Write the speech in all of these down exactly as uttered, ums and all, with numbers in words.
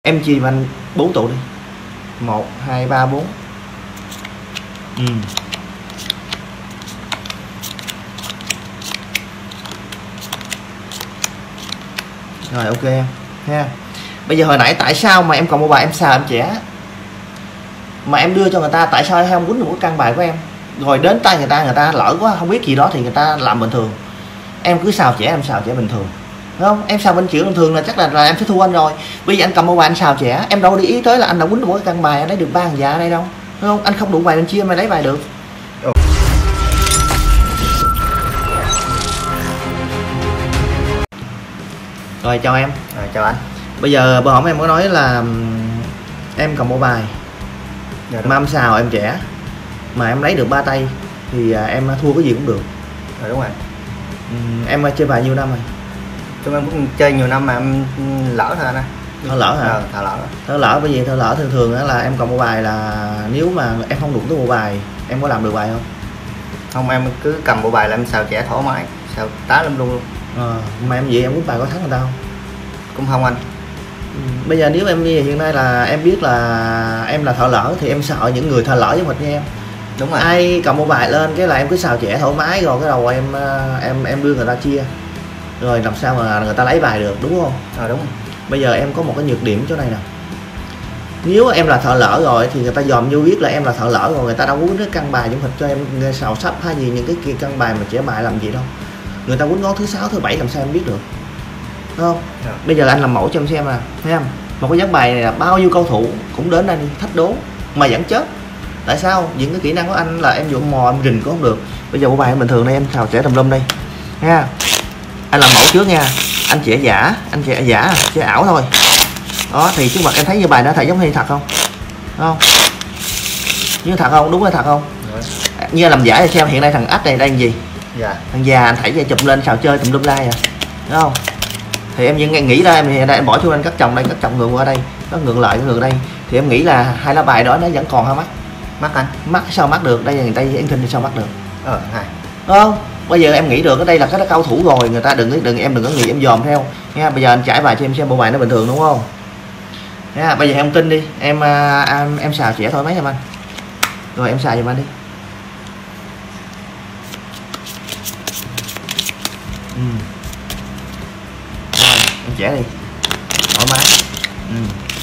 Em chia anh bốn tụ đi. Một, hai, ba, bốn. Ừ. Rồi ok em ha. Bây giờ hồi nãy tại sao mà em còn một bài em xào em trẻ mà em đưa cho người ta, tại sao em không quýnh được cái căn bài của em, rồi đến tay người ta người ta lỡ quá không biết gì đó thì người ta làm bình thường. Em cứ xào trẻ, em xào trẻ bình thường, đúng không? Em xào bên chữ bình thường là chắc là, là em sẽ thua anh rồi. Bây giờ anh cầm một bài anh xào trẻ, em đâu đi ý tới là anh đã quýnh được mỗi căn bài anh lấy được ba thằng già ở đây đâu, đúng không? Anh không đủ bài anh chia mà lấy bài được. Rồi chào em. Rồi, chào anh. Bây giờ bữa hổm em có nói là em cầm một bài Dạ, mà em xào em trẻ mà em lấy được ba tay thì em thua cái gì cũng được. Rồi, đúng rồi. Ừ, em chơi bài nhiêu năm rồi? Chúng em cũng chơi nhiều năm mà em lỡ thôi anh ơi. Thở lỡ hả? Ờ, thở lỡ. Thở lỡ bởi vì thở lỡ thường thường là em cầm một bài là nếu mà em không đụng tới một bài em có làm được bài không? Không, em cứ cầm bộ bài là em xào trẻ thoải mái, xào tá lâm luôn luôn. Ờ, mà em vậy em quýnh bài có thắng người ta không? Cũng không anh. Ừ, bây giờ nếu em như hiện nay là em biết là em là thợ lỡ thì em sợ những người thợ lỡ với mình như em. Đúng rồi. Ai cầm một bài lên cái là em cứ xào trẻ thoải mái rồi cái đầu em em em đưa người ta chia rồi làm sao mà người ta lấy bài được, đúng không? Ờ, đúng rồi. Bây giờ em có một cái nhược điểm chỗ này nè, nếu em là thợ lỡ rồi thì người ta dòm vô biết là em là thợ lỡ rồi, người ta đâu có quýnh cái căn bài giống thịt cho em xào sắp hay gì những cái kia căn bài mà trẻ bài làm gì đâu, người ta quýnh ngón thứ sáu thứ bảy làm sao em biết được, đúng không? Dạ. Bây giờ anh làm mẫu cho em xem nè, thấy không? Một cái ván bài này là bao nhiêu cầu thủ cũng đến đây thách đố mà vẫn chết. Tại sao? Những cái kỹ năng của anh là em dùng mò em rình cũng không được. Bây giờ bộ bài bình thường đây em xào trẻ tùm lum đây nha. Anh làm mẫu trước nha. Anh trẻ giả, anh trẻ giả, trẻ ảo thôi. Đó thì trước mặt em thấy như bài đó thầy giống như thật không? Đúng không? Như thật không? Đúng là thật không? Rồi. Như làm giả cho xem hiện nay thằng ách này đang gì? Dạ. Thằng già anh thảy chụp lên xào chơi tùm lum like à. Đúng không? Thì em vẫn nghĩ ra em thì đây em bỏ xuống anh cắt chồng đây, cắt chồng ngược qua đây, nó ngược lại cái ngược đây thì em nghĩ là hai lá bài đó nó vẫn còn hả mắt? Mắt anh. Mắt sao mắt được? Đây là người ta in thinh thì sao mắt được? Ờ, hai. Đúng không? Bây giờ em nghĩ được ở đây là cái cao thủ rồi, người ta đừng đừng em đừng có nghĩ em dòm theo nha. Bây giờ anh trải bài cho em xem bộ bài nó bình thường đúng không nha. Bây giờ em tin đi em em, em xào trẻ thôi mấy em anh, rồi em xài giùm anh đi. Ừ. Rồi em trẻ đi thoải mái. Ừ.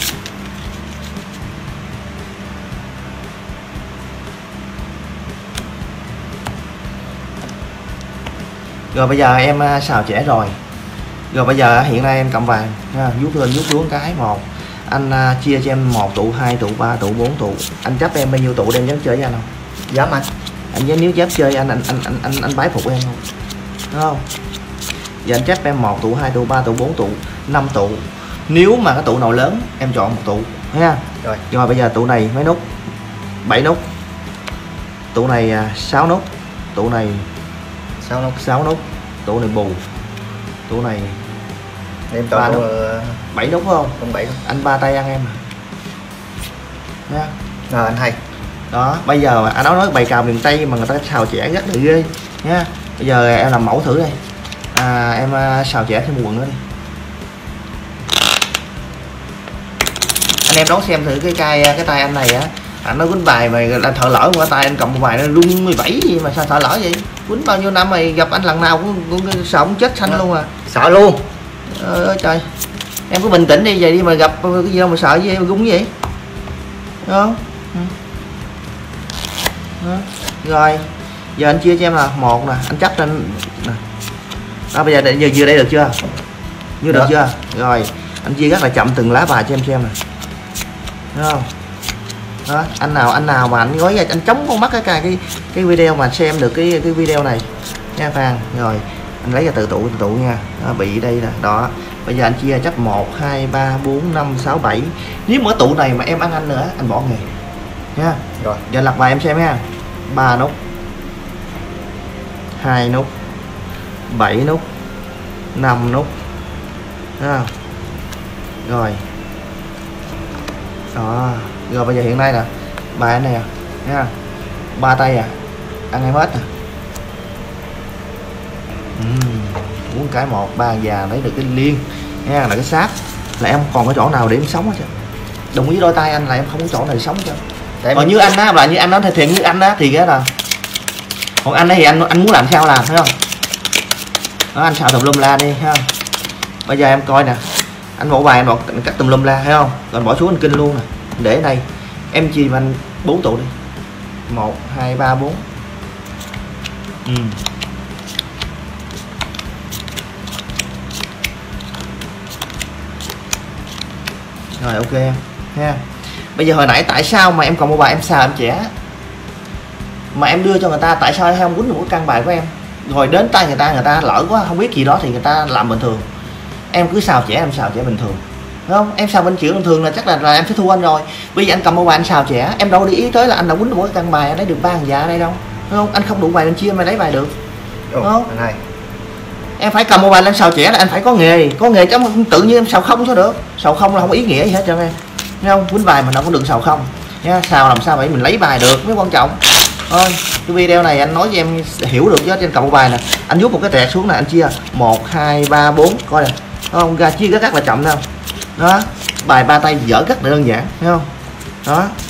Rồi bây giờ em xào trẻ rồi. Rồi bây giờ hiện nay em cầm vàng nha, vuốt lên vuốt xuống cái một. Anh uh, chia cho em một tụ, hai tụ, ba tụ, bốn tụ. Anh chấp em bao nhiêu tụ đem dám chơi với anh không? Dám anh. Anh dám nếu dám chơi anh anh anh anh anh, anh bái phục em không? Đúng không? Giờ anh chấp em một tụ, hai tụ, ba tụ, bốn tụ, năm tụ. Nếu mà cái tụ nào lớn em chọn một tụ nha. Rồi. Rồi bây giờ tụ này mấy nút? bảy nút. Tụ này sáu nút. Tụ này Sao nó sáu nút. Tụ này bù. Tụ này em ba chọn nút. uh, bảy nút phải không? không bảy. Anh ba tay ăn em à. Nha. Rồi anh hay. Đó, bây giờ mà anh nói nói bài cào miền Tây mà người ta xào trẻ rất là ghê nha. Bây giờ em làm mẫu thử đây. À, em xào trẻ thêm một quần nữa đi. Anh em đón xem thử cái cây cái tay anh này á, anh nói quýnh bài mà anh thợ lỡ qua tay anh cầm một bài nó rung mười bảy gì mà sao thợ lỡ vậy? Quýnh bao nhiêu năm mày gặp anh lần nào cũng, cũng sợ cũng chết xanh luôn à. Sợ luôn. Ơi trời. Em cứ bình tĩnh đi vậy đi mà gặp cái gì đâu mà sợ gì mà rung vậy? Đúng không? Ừ. Đó. Rồi giờ anh chia cho em là một nè, anh chấp lên nè. Đó bây giờ để, giờ vừa đây được chưa? Như được, được chưa? Rồi anh chia rất là chậm từng lá bài cho em xem nè. Đúng không? Đó, anh nào anh nào mà anh gói ra anh chống con mắt cái cái cái cái video mà xem được cái cái video này nha Phan. Rồi anh lấy ra từ tụ từ tụ nha. Đó, bị đây nè. Đó. Bây giờ anh chia chấp một, hai, ba, bốn, năm, sáu, bảy. Nếu mỗi tụ này mà em ăn anh nữa anh bỏ nghề nha. Rồi giờ lật bài em xem nha. ba nút, hai nút, bảy nút, năm nút. Thấy không? Rồi. Đó. Rồi bây giờ hiện nay nè bài này nha, ba tay à, ăn em hết à. Uhm, muốn cái một ba già lấy được cái liên nha, là cái sáp là em còn có chỗ nào để em sống hết chứ. Đồng ý đôi tay anh là em không có chỗ nào để sống chứ. Tại Còn mình- như anh á, là như anh nói thiện như anh á thì cái là, còn anh ấy thì anh anh muốn làm sao làm, thấy không? Đó, anh xào tùm lum la đi, thấy không? Bây giờ em coi nè, anh bộ bài anh bỏ cắt tùm lum la, thấy không? Rồi bỏ xuống anh kinh luôn nè, để ở đây em chia anh bốn tụ đi, một hai ba bốn. Ừ. Rồi ok em ha. Bây giờ hồi nãy tại sao mà em còn một bài em xào em trẻ mà em đưa cho người ta, tại sao em không quýnh được cái căn bài của em, rồi đến tay người ta người ta lỡ quá không biết gì đó thì người ta làm bình thường, em cứ xào trẻ em xào trẻ bình thường, đúng không? Em xào bên kiểu bình thường là chắc là, là em sẽ thua anh rồi. Bây giờ anh cầm một bài anh xào trẻ, em đâu để ý tới là anh đã quýnh được một cái căn bài, anh lấy được ba thằng già ở đây đâu, đúng không? Anh không đủ bài anh chia mà lấy bài được. Ồ, Không. anh hay. Em phải cầm một bài lên xào trẻ là anh phải có nghề, có nghề chứ không tự nhiên em xào không sao được. Xào không là không có ý nghĩa gì hết trơn em, thấy không? Quýnh bài mà đâu có được xào không nha, xào làm sao vậy mình lấy bài được mới quan trọng. Thôi cái video này anh nói cho em hiểu được chứ, trên cầm một bài nè, anh rút một cái tẹt xuống này anh chia một hai ba bốn, coi nè, thấy không? Ra chia rất rất là chậm đâu. Đó, bài ba tay dở rất là đơn giản, thấy không? Đó,